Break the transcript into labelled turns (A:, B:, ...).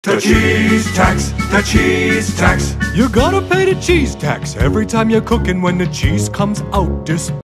A: The cheese tax, the cheese tax.
B: You gotta pay the cheese tax every time you're cooking. When the cheese comes out,